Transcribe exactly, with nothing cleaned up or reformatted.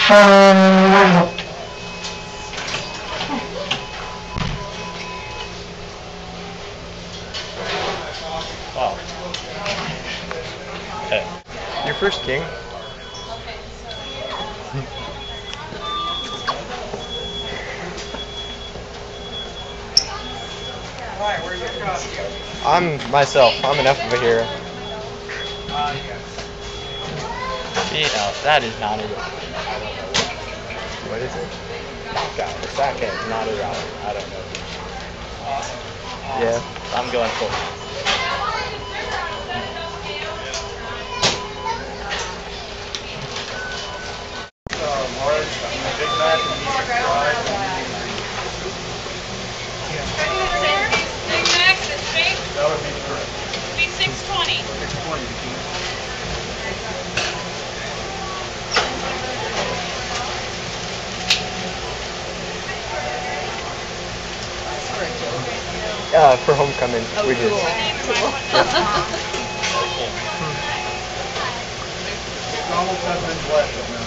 Wow. Hey. Your first king? I'm myself. I'm enough of a hero. You know, that is not a real. What is it? God, the sack is not a rally. I don't know. Yeah. I'm going full. That would be correct. Be six twenty. six twenty. Uh, for homecoming, Oh, we did. cool. McDonald's has been blessed.